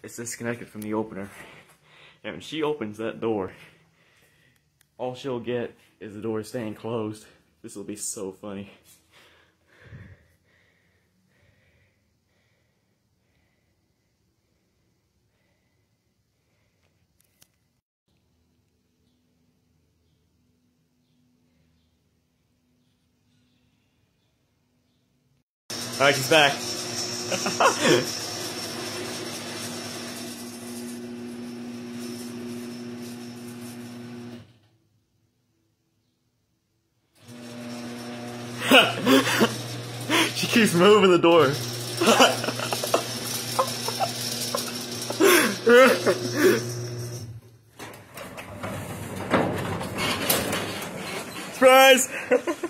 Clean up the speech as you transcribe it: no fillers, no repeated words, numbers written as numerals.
it's disconnected from the opener. And when she opens that door, all she'll get is the door staying closed. This will be so funny. Alright, she's back. She keeps moving the door. Surprise!